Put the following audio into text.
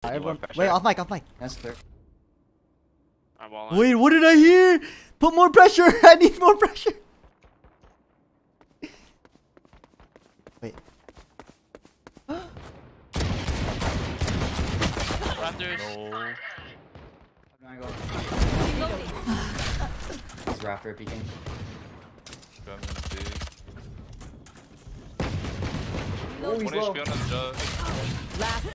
Everyone, wait, off mic, off mic. That's clear. Wait, what did I hear? Put more pressure. I need more pressure. Wait. Raptors. I'm gonna go. He's Raptor peeking. One HP on the jug.